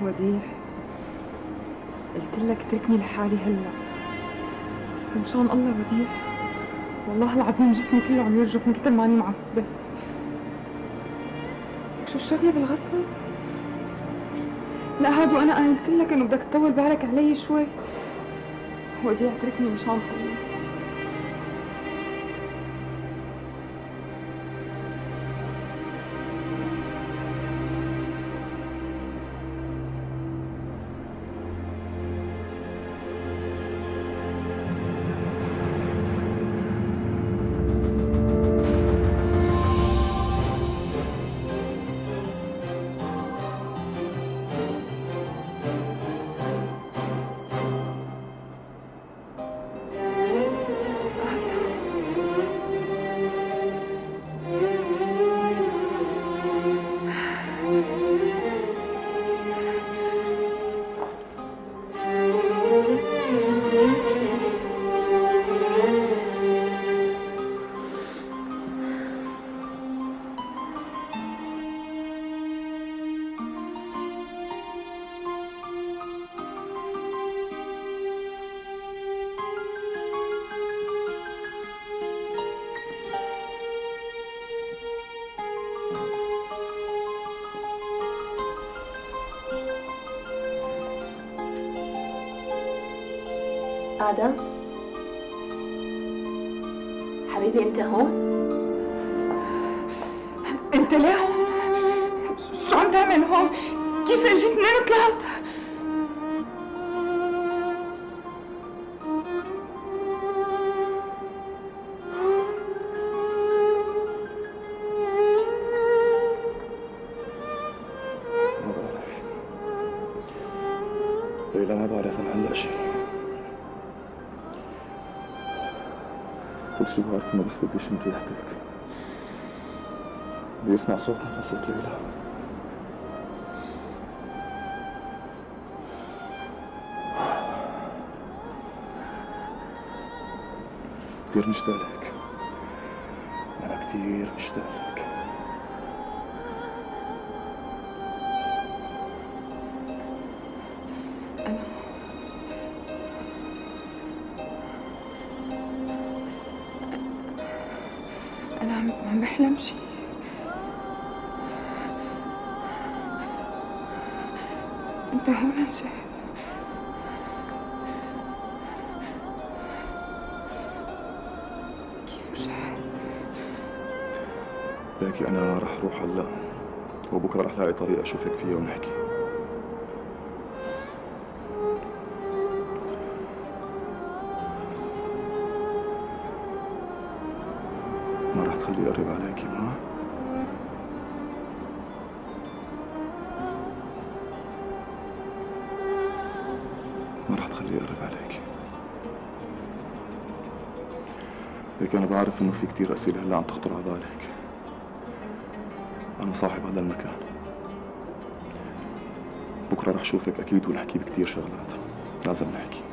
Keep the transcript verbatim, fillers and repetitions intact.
وديع، قلت لك اتركني لحالي هلا. ومشان الله وديع، والله العظيم جسمي كله عم يرجف من كثر ماني معصبه. شو الشغله بالغسل؟ لا هادو انا قلت لك انه بدك تطول بالك علي شوي. وديع اتركني مشان خليك. آدم حبيبي، أنت هون؟ أنت ليه هون؟ شو عم تعمل هون؟ كيف اجيت منين وطلعت؟ ما بعرف ليلى، ما بعرف عن هلا شيء. كل شيء بعرف انه بس بدي شم ريحتك، بدي اسمع صوت نفسك ليلى. كثير مشتاق لك، أنا كثير مشتاق لك. أنا أنا عم عم بحلم شيء. أنت هون عن جد؟ لكن أنا رح روح هلا، وبكره رح لاقي طريقة أشوفك فيها ونحكي. ما رح تخليه يقرب عليكي؟ ما ما رح تخليه يقرب عليكي. لكن أنا بعرف إنه في كتير أسئلة هلا عم تخطر على بالك. أنا صاحب هذا المكان، بكرة رح شوفك أكيد ونحكي بكتير شغلات لازم نحكي.